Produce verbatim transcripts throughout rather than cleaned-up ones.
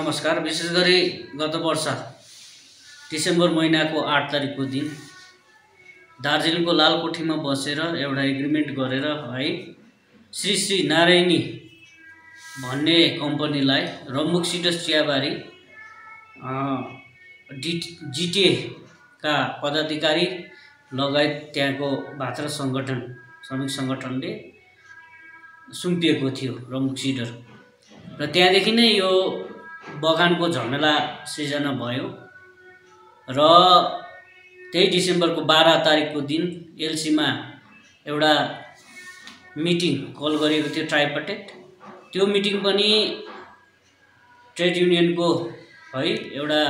नमस्कार। विशेष गरी गत वर्ष डिसेम्बर महिनाको आठ तारिकको दिन दार्जिलिङको लालकोठीमा बसेर एउटा एग्रिमेन्ट गरेर है श्री श्री नारायणी भन्ने कम्पनीलाई रम्बुक सिडस चियाबारी जिटिए का पदाधिकारी लगायत त्यहाँको भात्र संगठन श्रमिक संगठनले सुम्पिएको थियो रम्बुक सिडर र त्यहाँदेखि नै यो बगानको झमेला सृजना भयो र त्यही डिसेम्बरको बाह्र तारिकको दिन एलसीमा एउटा मिटिङ कल गरिएको थियो ट्राइपार्टेट। त्यो मिटिङ पनि ट्रेड युनियनको है एउटा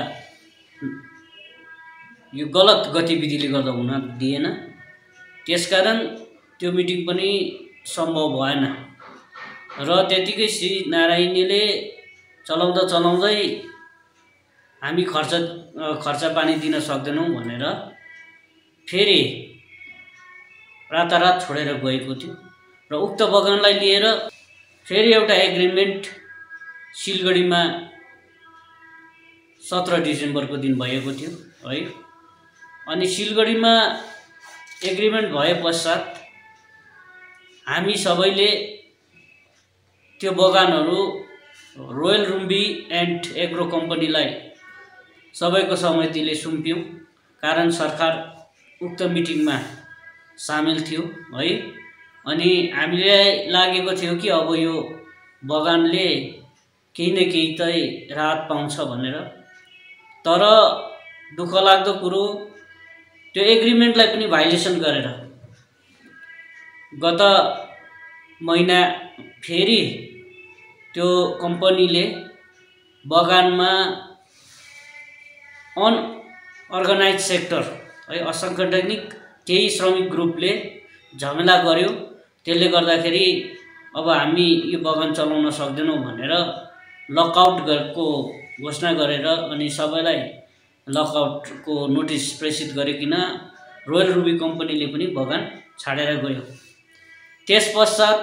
यो गलत गतिविधिले गर्दा हुन दिएन, त्यसकारण त्यो मिटिङ पनि सम्भव भएन र त्यतिकै श्री नारायणीले चलाउँदा चलाउँदै हामी खर्च खर्च पानी दिन सक्दैनौँ भनेर फेरि रातारात छोडेर गएको थियो र उक्त बगानलाई लिएर फेरि एउटा एग्रिमेन्ट सिलगढीमा सत्र डिसेम्बरको दिन भएको थियो है। अनि सिलगढीमा एग्रिमेन्ट भए पश्चात हामी सबैले त्यो बगानहरू रोयल रुम्बी एन्ड एग्रो कम्पनीलाई सबैको सहमतिले सुम्प्यौं, कारण सरकार उक्त मिटिङमा सामेल थियो है। अनि हामीलाई लागेको थियो कि अब यो बगानले केही न केही चाहिँ राहत पाउँछ भनेर, तर दुःख लाग्दो कुरो त्यो एग्रिमेन्टलाई पनि भाइलेसन गरेर गत महिना फेरि त्यो कम्पनीले बगानमा अनअर्गनाइज सेक्टर है असंगठनिक केही श्रमिक ग्रुपले झमेला गर्यो। त्यसले गर्दाखेरि अब हामी यो बगान चलाउन सक्दैनौँ भनेर लकआउटको घोषणा गरेर अनि सबैलाई लकआउटको नोटिस प्रेषित गरिकन रोयल रुबी कम्पनीले पनि बगान छाडेर गयो। त्यसपश्चात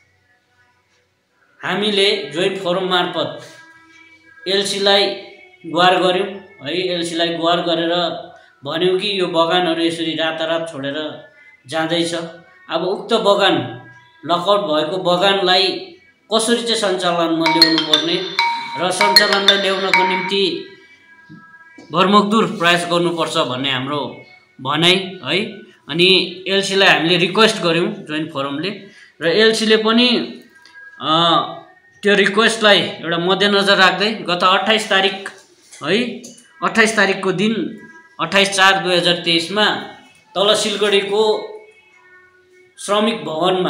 हामीले जोइन्ट फोरम मार्फत एलसीलाई गुहार गर्यौं है। एलसीलाई गुहार गरेर भन्यौं कि यो बगानहरू यसरी रातारात छोडेर जाँदैछ, अब उक्त बगान लकआउट भएको बगानलाई कसरी चाहिँ सञ्चालनमा ल्याउनु पर्ने र सञ्चालनलाई ल्याउनको निम्ति भरमग्दुर प्रयास गर्नुपर्छ भन्ने हाम्रो भनाइ है। अनि एलसीलाई हामीले रिक्वेस्ट गर्यौं जोइन्ट फोरमले र एलसीले पनि त्यो रिक्वेस्टलाई एउटा मध्यनजर राख्दै गत अट्ठाइस तारिक है अट्ठाइस तारिकको दिन अट्ठाइस चार दुई हजार तेइसमा तल सिलगढीको श्रमिक भवनमा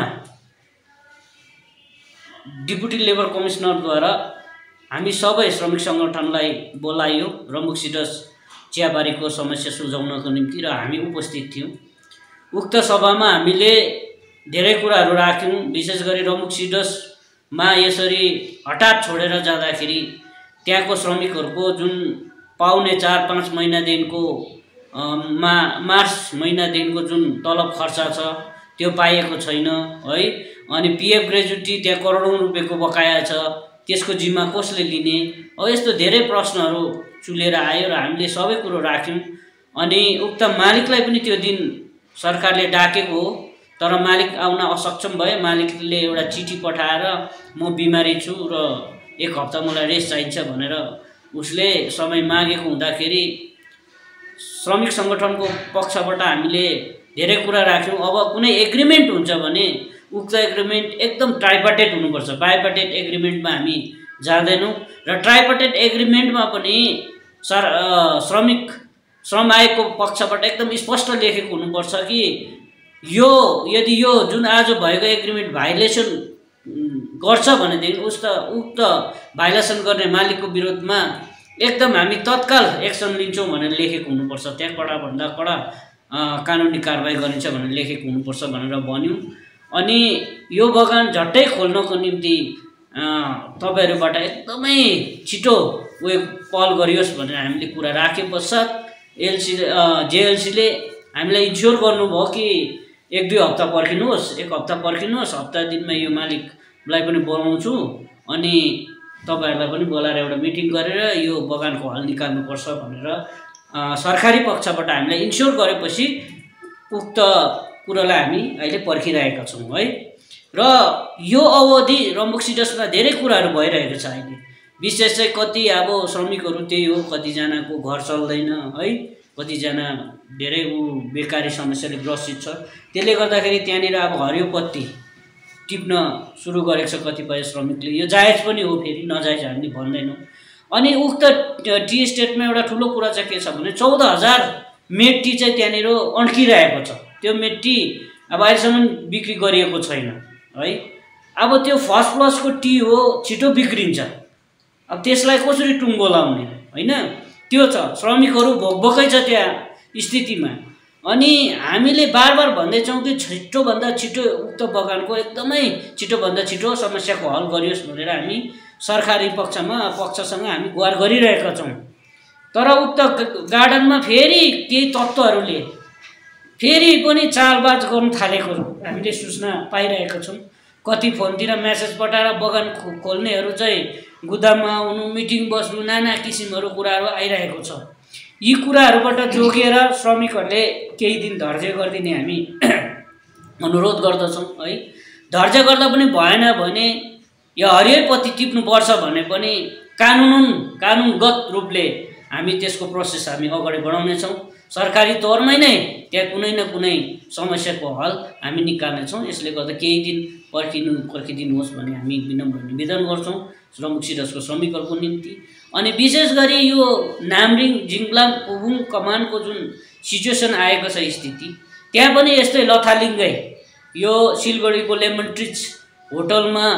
डिप्युटी लेबर कमिसनरद्वारा हामी सबै श्रमिक सङ्गठनलाई बोलाइयो रम्बुक सिडस चियाबारीको समस्या सुल्झाउनको निम्ति र हामी उपस्थित थियौँ। उक्त सभामा हामीले धेरै कुराहरू राख्यौँ। विशेष गरी रम्बुक सिडसमा यसरी हठात छोडेर जाँदाखेरि त्यहाँको श्रमिकहरूको जुन पाउने चार पाँच महिनादेखिको मा मार्च महिनादेखिको जुन तलब खर्च छ त्यो पाइएको छैन है। अनि पिएफ ग्रेजुटी त्यहाँ करोडौँ रुपियाँको बकाया छ, त्यसको जिम्मा कसले लिने, अब यस्तो धेरै प्रश्नहरू चुलेर आयो र हामीले सबै कुरो राख्यौँ। अनि उक्त मालिकलाई पनि त्यो दिन सरकारले डाकेको हो, तर मालिक आउन असक्षम भए। मालिकले एउटा चिठी पठाएर म बिमारी छु र एक हप्ता मलाई रेस्ट चाहिन्छ भनेर उसले समय मागेको हुँदाखेरि श्रमिक सङ्गठनको पक्षबाट हामीले धेरै कुरा राख्यौँ। अब कुनै एग्रिमेन्ट हुन्छ भने उक्त एग्रिमेन्ट एकदम ट्राइपार्टेट हुनुपर्छ, बाइपार्टेट एग्रिमेन्टमा हामी जाँदैनौँ र ट्राइपार्टेट एग्रिमेन्टमा पनि सर श्रमिक श्रम आयोगको पक्षबाट एकदम स्पष्ट लेखेको हुनुपर्छ कि यो यदि यो जुन आज भएको एग्रिमेन्ट भाइलेसन गर्छ भनेदेखि उस त उक्त भाइलेसन गर्ने मालिकको विरोधमा एकदम हामी तत्काल एक्सन लिन्छौँ भनेर लेखेको हुनुपर्छ, त्यहाँ कडाभन्दा कडा कानुनी कारबाही गरिन्छ भनेर लेखेको हुनुपर्छ भनेर भन्यौँ। अनि यो बगान झट्टै खोल्नको निम्ति तपाईँहरूबाट एकदमै छिटो उयो पहल गरियोस् भनेर हामीले कुरा राखे पश्चात एलसी जेएलसीले हामीलाई इन्स्योर गर्नुभयो कि एक दुई हप्ता पर्खिनुहोस्, एक हप्ता पर्खिनुहोस्, हप्ता दिनमा यो मालिकलाई पनि बोलाउँछु अनि तपाईँहरूलाई पनि बोलाएर एउटा मिटिङ गरेर यो बगानको हल निकाल्नुपर्छ भनेर सरकारी पक्षबाट हामीलाई इन्स्योर गरेपछि उक्त कुरालाई हामी अहिले पर्खिरहेका छौँ है। र यो अवधि रम्बुक सिडर्समा धेरै कुराहरू भइरहेको छ अहिले, विशेष चाहिँ कति अब श्रमिकहरू त्यही हो, कतिजनाको घर चल्दैन है, कतिजना धेरै ऊ बेकारी समस्याले ग्रसित छ। त्यसले गर्दाखेरि त्यहाँनिर अब हरियो पत्ती टिप्न सुरु गरेको छ कतिपय श्रमिकले। यो जायज पनि हो, फेरि नजायज हामीले भन्दैनौँ। अनि उक्त टी एस्टेटमा एउटा ठुलो कुरा चाहिँ के छ भने चौध हजार मेट्टी चाहिँ त्यहाँनिर अड्किरहेको छ। त्यो मेट्टी अब अहिलेसम्म बिक्री गरिएको छैन है। अब त्यो फर्स्ट क्लासको टी हो, छिटो बिग्रिन्छ, अब त्यसलाई कसरी टुङ्गो लाउने होइन, त्यो छ। श्रमिकहरू भोकभोकै छ त्यहाँ स्थितिमा। अनि हामीले बार बार भन्दैछौँ कि छिटोभन्दा छिटो उक्त बगानको एकदमै छिटोभन्दा छिटो समस्याको हल गरियोस् भनेर हामी सरकारी पक्षमा पक्षसँग हामी गुहार गरिरहेका छौँ। तर उक्त गार्डनमा फेरि केही तत्त्वहरूले फेरि पनि चालबाज गर्नु थालेको हामीले सूचना पाइरहेका छौँ। कति फोनतिर मेसेज पठाएर बगान खोल्नेहरू चाहिँ गुदाममा आउनु, मिटिङ बस्नु, नाना किसिमहरू कुराहरू आइरहेको छ। यी कुराहरूबाट जोगिएर श्रमिकहरूले केही दिन धैर्य गरिदिने हामी अनुरोध गर्दछौँ है। धैर्य गर्दा पनि भएन भने यो हरियो पत्ती टिप्नुपर्छ भने पनि कानुन कानुनगत रूपले हामी त्यसको प्रोसेस हामी अगाडि बढाउनेछौँ। सरकारी तौरमै नै त्यहाँ कुनै न कुनै समस्याको हल हामी निकाल्नेछौँ। यसले गर्दा केही दिन पर्खिनु पर्खिदिनुहोस् भन्ने हामी विनम्र निवेदन गर्छौँ रम्बुक सिडर्सको श्रमिकहरूको निम्ति। अनि विशेष गरी यो नामरिङ जिङलाम पुबुङ कमानको जुन सिचुएसन आएको छ स्थिति, त्यहाँ पनि यस्तै लथालिङ्गै यो सिलगढीको लेमन ट्रिज होटलमा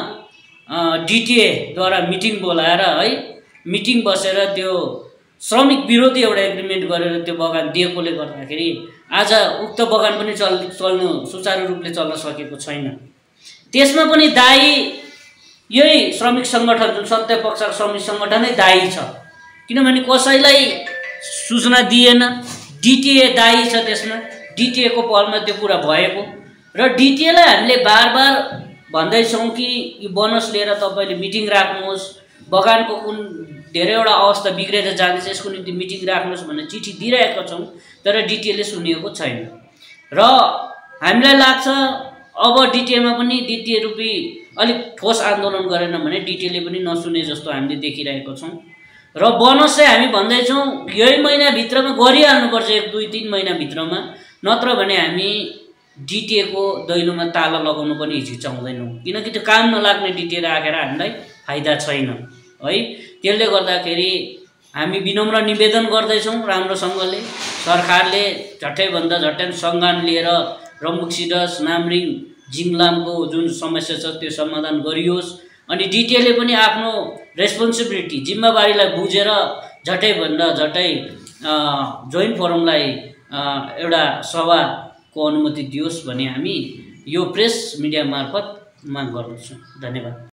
डिटिएद्वारा मिटिङ बोलाएर है, मिटिङ बसेर त्यो श्रमिक विरोधी एउटा एग्रिमेन्ट गरेर त्यो बगान दिएकोले गर्दाखेरि आज उक्त बगान पनि चल चल्नु सुचारू रूपले चल्न सकेको छैन। त्यसमा पनि दायी यही श्रमिक सङ्गठन जुन सत्य पक्षको श्रमिक सङ्गठनै दायी छ, किनभने कसैलाई सूचना दिएन, डिटिए दायी छ त्यसमा, डिटिएको पहलमा त्यो कुरा भएको। र डिटिएलाई हामीले बार बार भन्दैछौँ कि यो बोनस लिएर तपाईँले मिटिङ राख्नुहोस्, बगानको कुन धेरैवटा अवस्था बिग्रेर जाँदैछ, यसको निम्ति मिटिङ राख्नुहोस् भन्ने चिठी दिइरहेका छौँ, तर डिटिएले सुनेको छैन। र हामीलाई लाग्छ अब डिटिएमा पनि डिटिए रूपी अलिक ठोस आन्दोलन गरेन भने डिटिएले पनि नसुने जस्तो हामीले देखिरहेको छौँ। र बोनस चाहिँ हामी भन्दैछौँ यही महिनाभित्रमा गरिहाल्नुपर्छ, एक दुई तिन महिनाभित्रमा, नत्र भने हामी डिटिएको दैलोमा ताला लगाउनु पनि हिचकिचाउँदैनौँ, किनकि त्यो काम नलाग्ने डिटिए राखेर हामीलाई फाइदा छैन है। त्यसले गर्दाखेरि हामी विनम्र निवेदन गर्दैछौँ राम्रोसँगले सरकारले झट्टैभन्दा झट्टै संज्ञान लिएर रम्बुक सिडर्स नामरिङ जिङलामको जुन समस्या छ त्यो समाधान गरियोस्। अनि डिटिएले पनि आफ्नो रेस्पोन्सिबिलिटी जिम्मेवारीलाई बुझेर झट्टैभन्दा झट्टै जोइन्ट फोरमलाई एउटा सभाको अनुमति दियोस् भन्ने हामी यो प्रेस मिडिया मार्फत माग गर्दछौँ। धन्यवाद।